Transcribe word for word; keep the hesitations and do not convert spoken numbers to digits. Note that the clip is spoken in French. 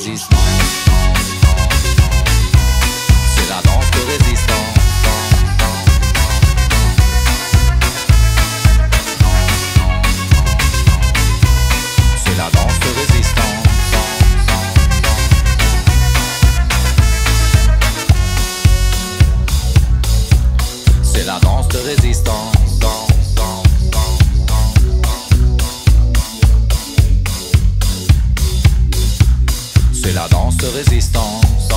résistance. C'est la danse de résistance. C'est la danse de résistance. C'est la danse de résistance. C'est la danse de résistance.